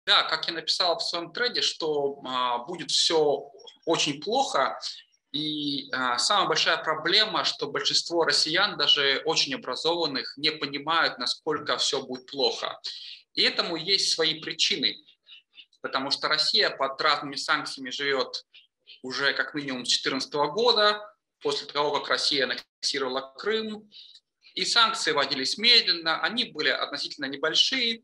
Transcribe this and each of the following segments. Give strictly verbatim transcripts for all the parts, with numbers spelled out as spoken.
Да, как я написал в своем треде, что а, будет все очень плохо. И а, самая большая проблема, что большинство россиян, даже очень образованных, не понимают, насколько все будет плохо. И этому есть свои причины, потому что Россия под разными санкциями живет уже как минимум с две тысячи четырнадцатого года, после того, как Россия аннексировала Крым. И санкции вводились медленно, они были относительно небольшие.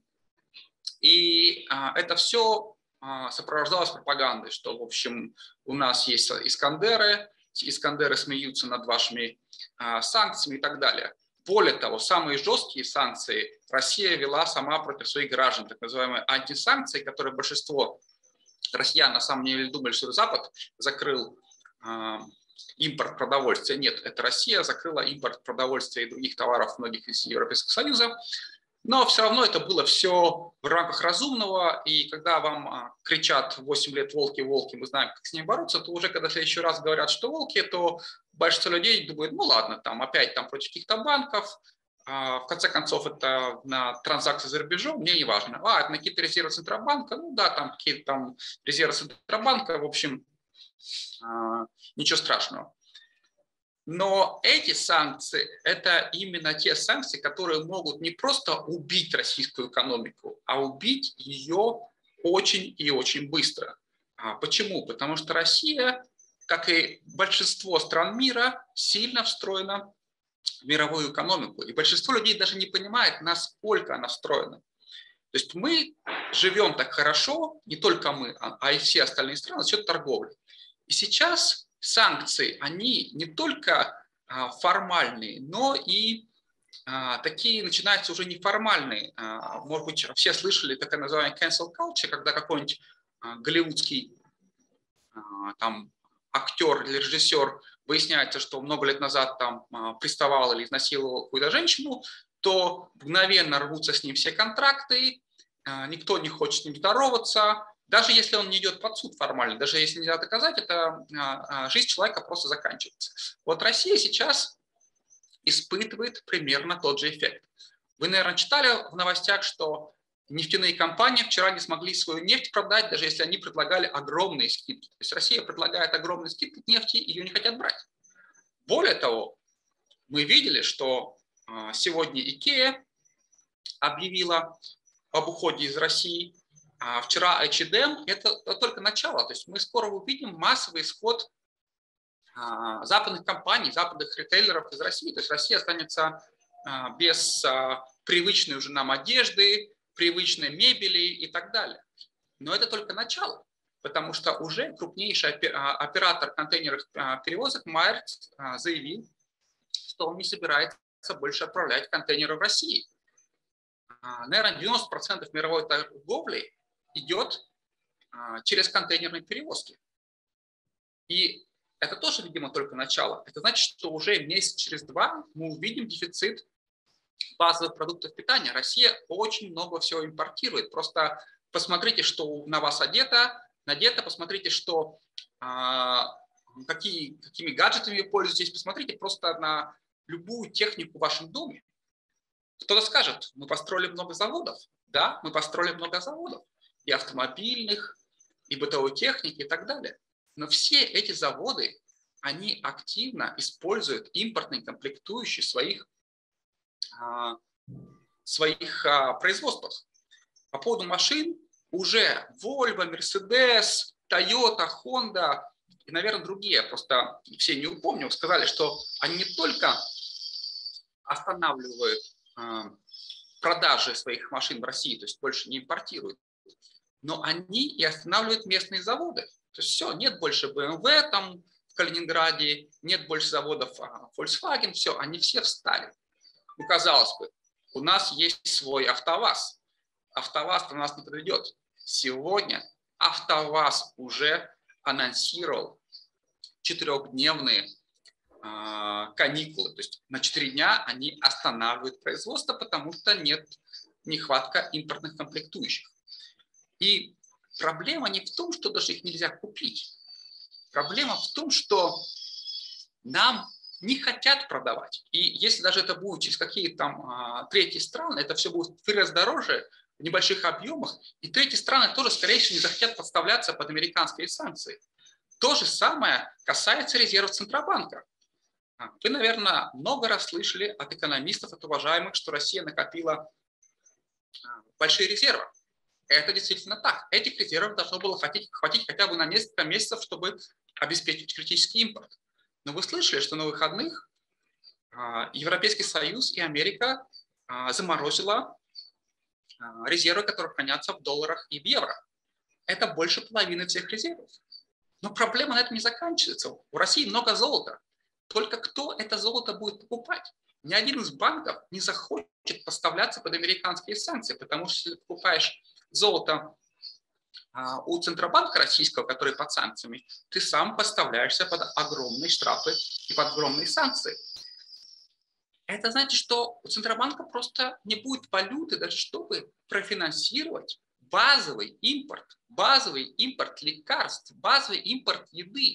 И а, это все а, сопровождалось пропагандой, что, в общем, у нас есть Искандеры, Искандеры смеются над вашими а, санкциями и так далее. Более того, самые жесткие санкции Россия вела сама против своих граждан, так называемые антисанкции, которые большинство россиян на самом деле думали, что Запад закрыл а, импорт продовольствия. Нет, это Россия закрыла импорт продовольствия и других товаров многих из Европейского Союза. Но все равно это было все в рамках разумного, и когда вам а, кричат восемь лет «волки, волки», мы знаем, как с ними бороться, то уже когда в следующий раз говорят, что волки, то большинство людей думают, ну ладно, там опять там против каких-то банков, а, в конце концов это на транзакции за рубежом, мне не важно. А, это на какие-то резервы Центробанка, ну да, там какие-то там резервы Центробанка, в общем, а, ничего страшного. Но эти санкции – это именно те санкции, которые могут не просто убить российскую экономику, а убить ее очень и очень быстро. А почему? Потому что Россия, как и большинство стран мира, сильно встроена в мировую экономику. И большинство людей даже не понимает, насколько она встроена. То есть мы живем так хорошо, не только мы, а и все остальные страны, за счет торговли. И сейчас санкции, они не только а, формальные, но и а, такие начинаются уже неформальные. А, может быть, все слышали такое называемое cancel culture, когда какой-нибудь а, голливудский а, там, актер или режиссер выясняется, что много лет назад там а, приставал или изнасиловал какую-то женщину, то мгновенно рвутся с ним все контракты, а, никто не хочет с ним здороваться. Даже если он не идет под суд формально, даже если нельзя доказать, это жизнь человека просто заканчивается. Вот Россия сейчас испытывает примерно тот же эффект. Вы, наверное, читали в новостях, что нефтяные компании вчера не смогли свою нефть продать, даже если они предлагали огромные скидки. То есть Россия предлагает огромные скидки нефти, ее не хотят брать. Более того, мы видели, что сегодня Икеа объявила об уходе из России. А вчера эйч энд эм – это только начало. То есть мы скоро увидим массовый исход а, западных компаний, западных ритейлеров из России. То есть Россия останется а, без а, привычной уже нам одежды, привычной мебели и так далее. Но это только начало, потому что уже крупнейший оператор контейнерных перевозок Майерс заявил, что он не собирается больше отправлять контейнеры в Россию. Наверное, девяносто процентов мировой торговли идет а, через контейнерные перевозки. И это тоже, видимо, только начало. Это значит, что уже месяц через два мы увидим дефицит базовых продуктов питания. Россия очень много всего импортирует. Просто посмотрите, что на вас одето, надето, посмотрите, что, а, какие, какими гаджетами вы пользуетесь, посмотрите просто на любую технику в вашем доме. Кто-то скажет, мы построили много заводов. Да, мы построили много заводов. И автомобильных, и бытовой техники, и так далее. Но все эти заводы, они активно используют импортные комплектующие в своих, а, своих а, производствах. По поводу машин уже Volvo, Mercedes, Toyota, Honda и, наверное, другие, просто все не упомню, сказали, что они не только останавливают а, продажи своих машин в России, то есть больше не импортируют, но они и останавливают местные заводы. То есть все, нет больше бэ эм вэ там в Калининграде, нет больше заводов а, Volkswagen, все, они все встали. Ну, казалось бы, у нас есть свой АвтоВАЗ. АвтоВАЗ на нас не подведет. Сегодня АвтоВАЗ уже анонсировал четырехдневные а, каникулы. То есть на четыре дня они останавливают производство, потому что нет нехватка импортных комплектующих. И проблема не в том, что даже их нельзя купить. Проблема в том, что нам не хотят продавать. И если даже это будет через какие-то там а, третьи страны, это все будет в три раза дороже, в небольших объемах, и третьи страны тоже, скорее всего, не захотят подставляться под американские санкции. То же самое касается резервов Центробанка. Вы, наверное, много раз слышали от экономистов, от уважаемых, что Россия накопила большие резервы. Это действительно так. Этих резервов должно было хватить, хватить хотя бы на несколько месяцев, чтобы обеспечить критический импорт. Но вы слышали, что на выходных Европейский Союз и Америка заморозила резервы, которые хранятся в долларах и в евро. Это больше половины всех резервов. Но проблема на этом не заканчивается. У России много золота. Только кто это золото будет покупать? Ни один из банков не захочет поставляться под американские санкции, потому что если ты покупаешь золото а, у Центробанка российского, который под санкциями, ты сам поставляешься под огромные штрафы и под огромные санкции. Это значит, что у Центробанка просто не будет валюты, даже чтобы профинансировать базовый импорт, базовый импорт лекарств, базовый импорт еды.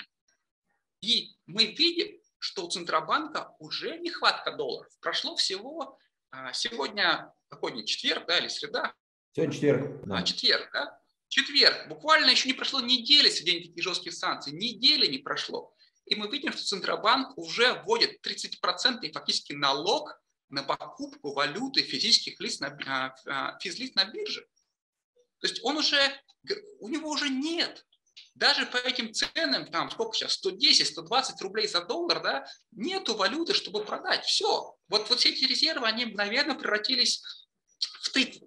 И мы видим, что у Центробанка уже нехватка долларов. Прошло всего сегодня, какой-нибудь четверг, да, или среда? Сегодня четверг. Да. А, четверг, да? Четверг. Буквально еще не прошло недели с введения таких жестких санкций. Недели не прошло. И мы видим, что Центробанк уже вводит тридцать процентов фактически налог на покупку валюты физических лиц на, физлиц на бирже. То есть он уже, у него уже нет. Даже по этим ценам, там сколько сейчас, сто десять - сто двадцать рублей за доллар, да, нету валюты, чтобы продать. Все. Вот, вот все эти резервы, они мгновенно превратились в тыкву.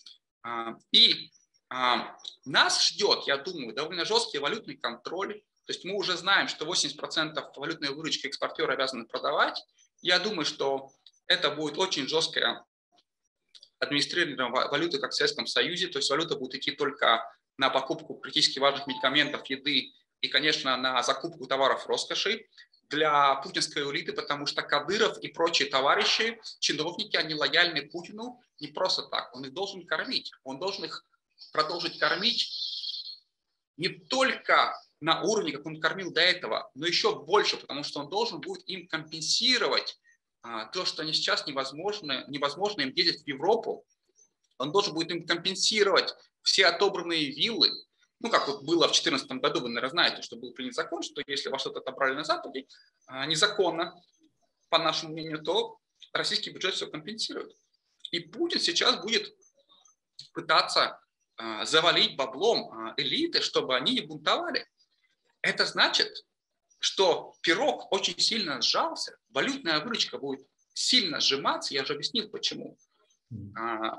И а, нас ждет, я думаю, довольно жесткий валютный контроль. То есть мы уже знаем, что восемьдесят процентов валютной выручки экспортеры обязаны продавать. Я думаю, что это будет очень жесткое администрирование валюты, как в Советском Союзе. То есть валюта будет идти только на покупку критически важных медикаментов, еды и, конечно, на закупку товаров роскоши для путинской элиты, потому что Кадыров и прочие товарищи, чиновники, они лояльны Путину не просто так. Он их должен кормить. Он должен их продолжить кормить не только на уровне, как он кормил до этого, но еще больше, потому что он должен будет им компенсировать а, то, что они сейчас невозможно, невозможно им ездить в Европу. Он должен будет им компенсировать все отобранные виллы. Ну, как вот было в две тысячи четырнадцатом году, вы, наверное, знаете, что был принят закон, что если вас что-то отобрали на Западе, а, незаконно, по нашему мнению, то российский бюджет все компенсирует. И Путин сейчас будет пытаться а, завалить баблом а, элиты, чтобы они не бунтовали. Это значит, что пирог очень сильно сжался, валютная выручка будет сильно сжиматься, я уже объяснил почему. А,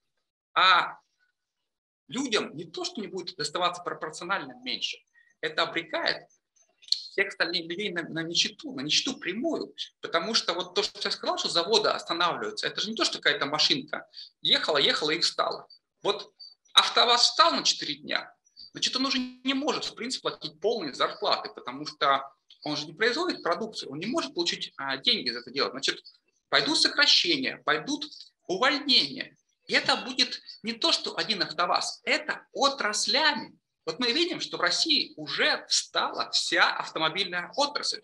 а людям не то, что не будет доставаться пропорционально меньше, это обрекает всех остальных людей на, на нищету, на нищету прямую. Потому что вот то, что я сказал, что заводы останавливаются, это же не то, что какая-то машинка ехала, ехала и встала. Вот АвтоВАЗ встал на четыре дня, значит, он уже не может, в принципе, платить полные зарплаты, потому что он же не производит продукцию, он не может получить а, деньги за это делать. Значит, пойдут сокращения, пойдут увольнения. И это будет не то, что один АвтоВАЗ, это отраслями. Вот мы видим, что в России уже встала вся автомобильная отрасль.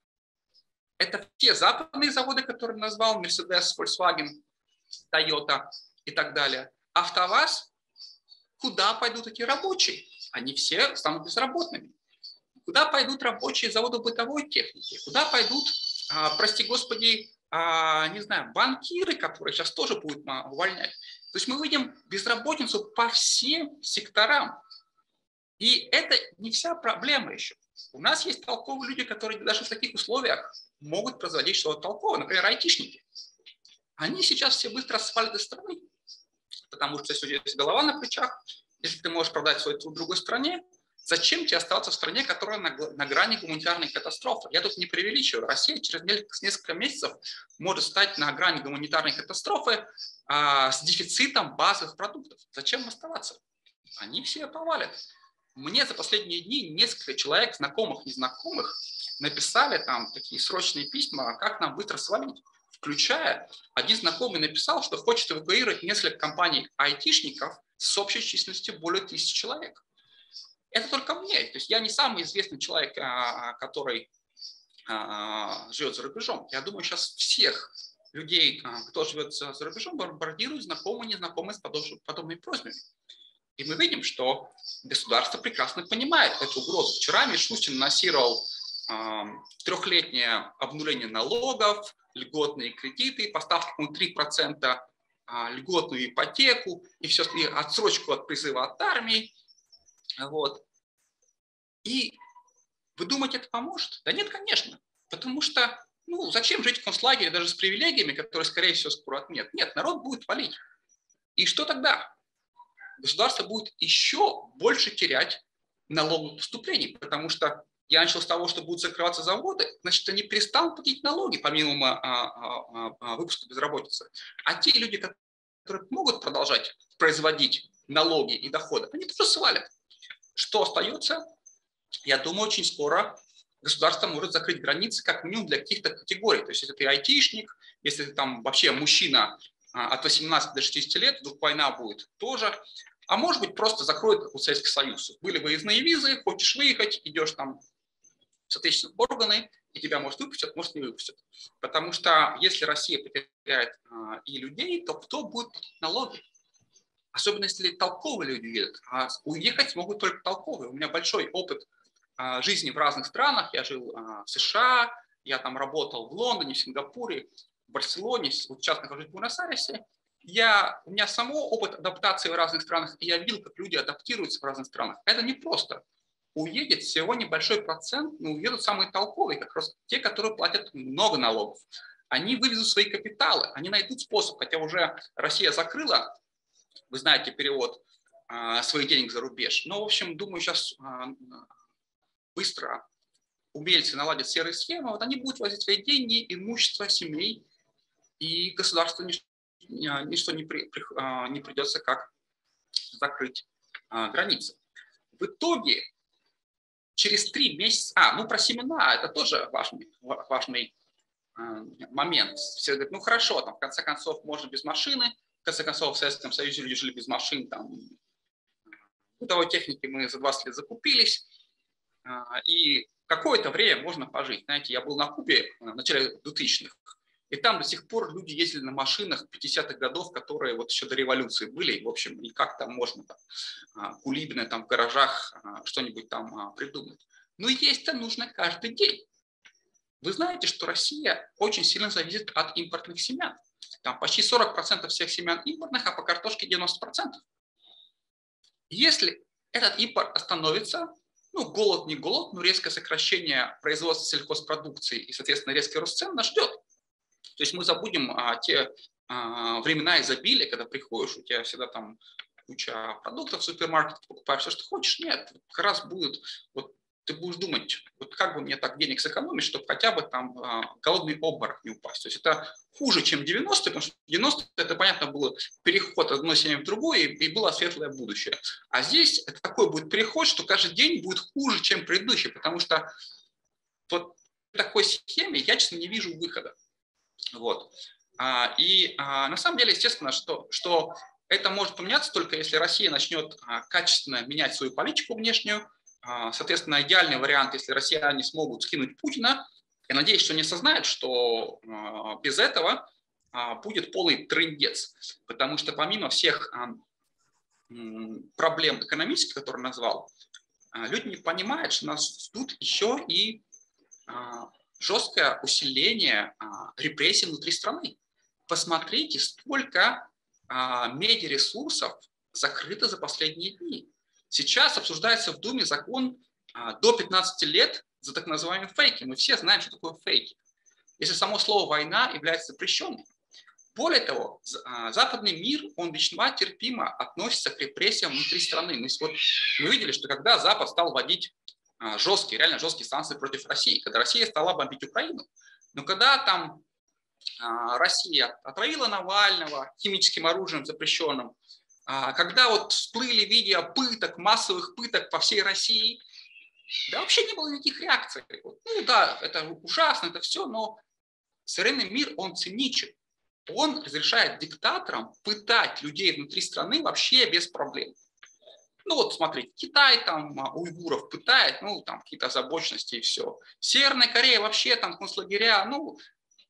Это те западные заводы, которые назвал, Mercedes, Volkswagen, Toyota и так далее. АвтоВАЗ, куда пойдут эти рабочие? Они все станут безработными. Куда пойдут рабочие заводов бытовой техники? Куда пойдут, а, прости господи, а, не знаю, банкиры, которые сейчас тоже будут а, увольнять? То есть мы видим безработицу по всем секторам. И это не вся проблема еще. У нас есть толковые люди, которые даже в таких условиях могут производить что-то толковое. Например, айтишники. Они сейчас все быстро свалят из страны, потому что если у тебя есть голова на плечах, если ты можешь продать свой труд в другой стране, зачем тебе оставаться в стране, которая на, на грани гуманитарной катастрофы? Я тут не преувеличиваю. Россия через несколько месяцев может стать на грани гуманитарной катастрофы а, с дефицитом базовых продуктов. Зачем оставаться? Они все повалят. Мне за последние дни несколько человек, знакомых, незнакомых, написали там такие срочные письма, как нам быстро свалить. Включая, один знакомый написал, что хочет эвакуировать несколько компаний айтишников с общей численностью более тысячи человек. Это только мне. То есть я не самый известный человек, который живет за рубежом. Я думаю, сейчас всех людей, кто живет за рубежом, бомбардируют знакомые, незнакомые с подобными просьбами. И мы видим, что государство прекрасно понимает эту угрозу. Вчера Мишустин анонсировал э, трехлетнее обнуление налогов, льготные кредиты, поставки на три процента, э, льготную ипотеку и, все, и отсрочку от призыва от армии. Вот. И вы думаете, это поможет? Да нет, конечно. Потому что ну, зачем жить в концлагере даже с привилегиями, которые, скорее всего, скоро отменят? Нет, народ будет валить. И что тогда? Государство будет еще больше терять налоговых поступлений, потому что я начал с того, что будут закрываться заводы, значит, они перестанут платить налоги помимо а, а, а, выпуска безработицы. А те люди, которые могут продолжать производить налоги и доходы, они тоже свалят. Что остается? Я думаю, очень скоро государство может закрыть границы как минимум для каких-то категорий. То есть, если ты айтишник, если ты там вообще мужчина от восемнадцати до шестидесяти лет, вдруг война будет тоже. А может быть, просто закроют, как у Советского Союза. Были выездные визы, хочешь выехать, идешь там в соответственные органы, и тебя, может, выпустят, может, не выпустят. Потому что если Россия потеряет а, и людей, то кто будет платить налоги? Особенно, если толковые люди едут. А уехать могут только толковые. У меня большой опыт а, жизни в разных странах. Я жил а, в США, я там работал в Лондоне, в Сингапуре, в Барселоне, вот сейчас нахожусь в Буэнос-Айресе. Я, у меня само опыт адаптации в разных странах, и я видел, как люди адаптируются в разных странах. Это непросто. Уедет всего небольшой процент, но уедут самые толковые, как раз те, которые платят много налогов. Они вывезут свои капиталы, они найдут способ, хотя уже Россия закрыла, вы знаете, перевод а, своих денег за рубеж. Но, в общем, думаю, сейчас а, быстро умельцы наладят серые схемы, вот они будут возить свои деньги, имущество семей, и государству ничто, ничто не, при, не придется как закрыть а, границы. В итоге, через три месяца, а, ну про семена, это тоже важный, важный а, момент. Все говорят, ну хорошо, там, в конце концов, можно без машины, в конце концов, в Советском Союзе люди жили без машин, там, бытовой техники мы за двадцать лет закупились, а, и какое-то время можно пожить. Знаете, я был на Кубе в начале двухтысячных, и там до сих пор люди ездили на машинах пятидесятых годов, которые вот еще до революции были. И, в общем, и как там можно там, кулибины там в гаражах что-нибудь там придумать. Но есть-то нужно каждый день. Вы знаете, что Россия очень сильно зависит от импортных семян. Там почти сорок процентов всех семян импортных, а по картошке девяносто процентов. Если этот импорт остановится, ну, голод не голод, но резкое сокращение производства сельхозпродукции и, соответственно, резкий рост цен нас ждет. То есть мы забудем а, те а, времена изобилия, когда приходишь, у тебя всегда там куча продуктов в супермаркете, покупаешь все, что хочешь. Нет, как раз будет, вот ты будешь думать, вот как бы мне так денег сэкономить, чтобы хотя бы там а, голодный обморок не упасть. То есть это хуже, чем девяностые, потому что девяностые, это, понятно, был переход от одной семьи в другую, и, и было светлое будущее. А здесь это такой будет переход, что каждый день будет хуже, чем предыдущий, потому что вот в такой схеме я, честно, не вижу выхода. Вот. А, и а, на самом деле, естественно, что, что это может поменяться только если Россия начнет а, качественно менять свою политику внешнюю. А, соответственно, идеальный вариант, если россияне смогут скинуть Путина. Я надеюсь, что они осознают, что а, без этого а, будет полный трындец. Потому что помимо всех а, м, проблем экономических, которые назвал, а, люди не понимают, что нас ждут еще и а, жесткое усиление а, репрессий внутри страны. Посмотрите, сколько а, медиаресурсов закрыто за последние дни. Сейчас обсуждается в Думе закон а, до пятнадцати лет за так называемые фейки. Мы все знаем, что такое фейки. Если само слово «война» является запрещенным. Более того, а, западный мир, он весьма терпимо относится к репрессиям внутри страны. Мы, вот, мы видели, что когда Запад стал вводить жесткие, реально жесткие санкции против России, когда Россия стала бомбить Украину. Но когда там а, Россия отравила Навального химическим оружием запрещенным, а, когда вот всплыли видео пыток, массовых пыток по всей России, да вообще не было никаких реакций. Ну да, это ужасно, это все, но современный мир, он циничен. Он разрешает диктаторам пытать людей внутри страны вообще без проблем. Ну вот смотрите, Китай там уйгуров пытает, ну там какие-то озабоченности и все. Северная Корея вообще там концлагеря, ну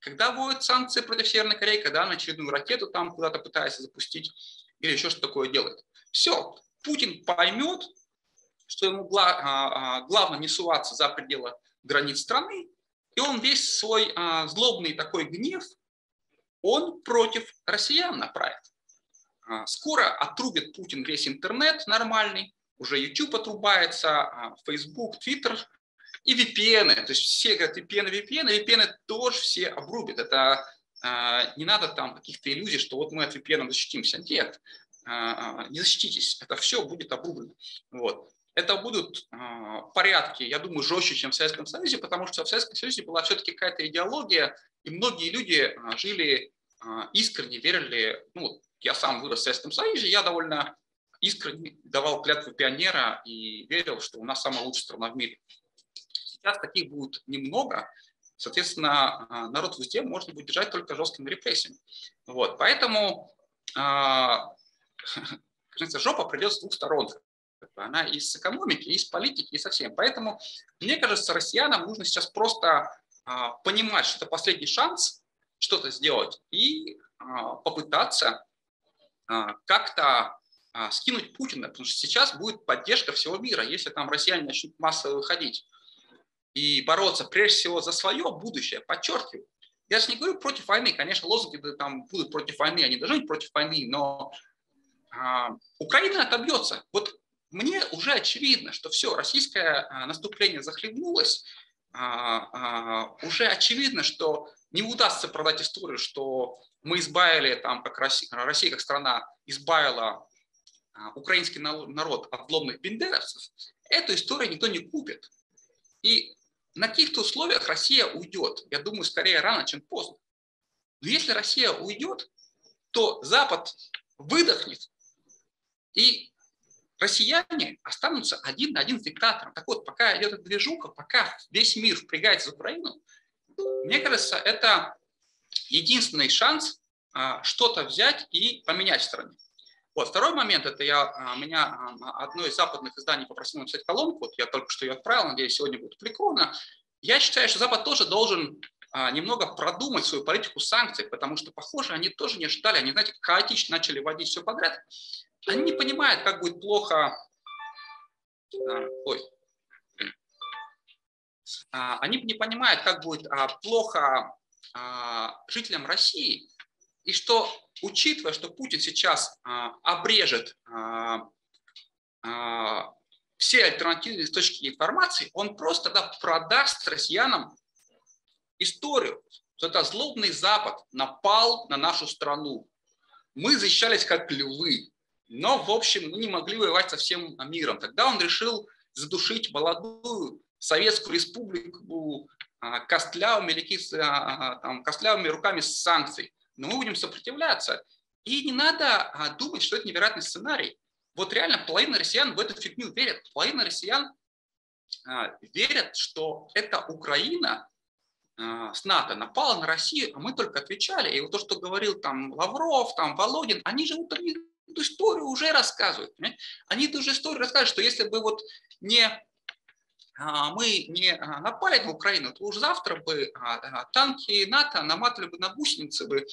когда вводят санкции против Северной Кореи, когда она очередную ракету там куда-то пытается запустить или еще что такое делает. Все, Путин поймет, что ему главное не суваться за пределы границ страны, и он весь свой злобный такой гнев, он против россиян направит. Скоро отрубит Путин весь интернет нормальный, уже YouTube отрубается, Facebook, Twitter и ви пи эн. То есть все говорят ви пи эн, ви пи эн, ви пи эн тоже все обрубят. Это не надо там каких-то иллюзий, что вот мы от ви пи эн защитимся. Нет, не защититесь, это все будет обрублено. Вот. Это будут порядки, я думаю, жестче, чем в Советском Союзе, потому что в Советском Союзе была все-таки какая-то идеология, и многие люди жили искренне, верили, ну, я сам вырос в Советском Союзе, я довольно искренне давал клятву пионера и верил, что у нас самая лучшая страна в мире. Сейчас таких будет немного, соответственно, народ везде можно будет держать только жесткими репрессиями. Вот, поэтому жопа придет с двух сторон. Она и с экономики, и с политики, и со всем. Поэтому, мне кажется, россиянам нужно сейчас просто понимать, что это последний шанс что-то сделать и попытаться как-то скинуть Путина, потому что сейчас будет поддержка всего мира, если там россияне начнут массово выходить и бороться прежде всего за свое будущее, подчеркиваю. Я же не говорю против войны, конечно, лозунги там будут против войны, они должны быть против войны, но а, Украина отобьется. Вот мне уже очевидно, что все, российское а, наступление захлебнулось, а, а, уже очевидно, что не удастся продать историю, что мы избавили, там, как Россия, Россия как страна избавила украинский народ от злобных бендеровцев, эту историю никто не купит. И на каких-то условиях Россия уйдет. Я думаю, скорее рано, чем поздно. Но если Россия уйдет, то Запад выдохнет, и россияне останутся один на один с диктатором. Так вот, пока идет эта движуха, пока весь мир впрягается за Украину, мне кажется, это единственный шанс а, что-то взять и поменять в стране. Вот. Второй момент, это я, меня одно из западных изданий попросил написать колонку, вот я только что ее отправил, надеюсь, сегодня будет опубликовано. Я считаю, что Запад тоже должен немного продумать свою политику санкций, потому что, похоже, они тоже не ожидали, они, знаете, хаотично начали вводить все подряд. Они не понимают, как будет плохо... Ой. Они не понимают, как будет плохо жителям России, и что, учитывая, что Путин сейчас а, обрежет а, а, все альтернативные источники информации, он просто тогда продаст россиянам историю, что это злобный Запад напал на нашу страну. Мы защищались как львы, но, в общем, мы не могли воевать со всем миром. Тогда он решил задушить молодую Советскую Республику а, костлявыми, а, там, костлявыми руками санкций. Но мы будем сопротивляться. И не надо а, думать, что это невероятный сценарий. Вот реально половина россиян в эту фигню верят. Половина россиян а, верят, что эта Украина а, с НАТО напала на Россию, а мы только отвечали. И вот то, что говорил там Лавров, там Володин, они же вот, они эту историю уже рассказывают. Понимаете? Они эту же историю рассказывают, что если бы вот не... мы не напали на Украину, то уже завтра бы танки НАТО наматывали бы на гусеницы бы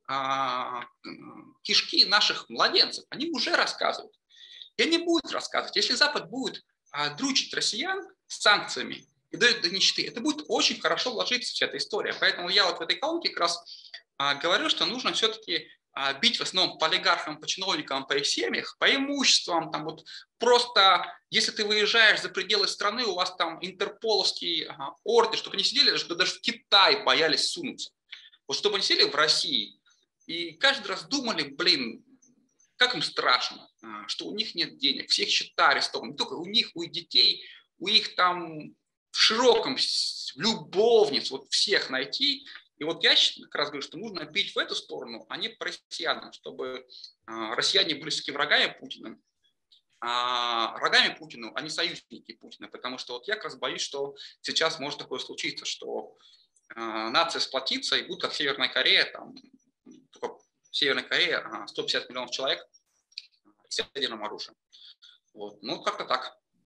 кишки наших младенцев. Они уже рассказывают. И они будут рассказывать. Если Запад будет дручить россиян с санкциями и дает до нищеты, это будет очень хорошо ложиться вся эта история. Поэтому я вот в этой колонке как раз говорю, что нужно все-таки бить в основном по олигархам, по чиновникам, по их семьях, по имуществам. Там вот просто, если ты выезжаешь за пределы страны, у вас там интерполовский ага, ордер, чтобы они сидели, что даже в Китай боялись сунуться. Вот чтобы они сидели в России и каждый раз думали, блин, как им страшно, что у них нет денег, всех счета арестованы, не только у них, у их детей, у их там в широком, любовниц, вот всех найти. И вот я как раз говорю, что нужно бить в эту сторону, а не по россиянам, чтобы россияне были все-таки врагами Путина, а врагами Путину, а не союзники Путина, потому что вот я как раз боюсь, что сейчас может такое случиться, что нация сплотится и будет как Северная Корея, там, только в Северной Корее сто пятьдесят миллионов человек с ядерным оружием. Вот. Ну, как-то так.